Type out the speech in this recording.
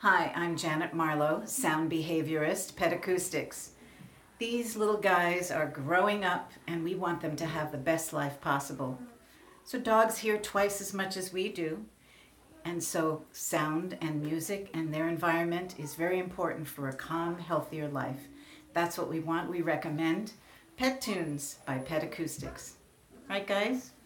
Hi, I'm Janet Marlow, sound behaviorist, Pet Acoustics. These little guys are growing up and we want them to have the best life possible. So dogs hear twice as much as we do. And so sound and music and their environment is very important for a calm, healthier life. That's what we want. We recommend Pet Tunes by Pet Acoustics. Right, guys?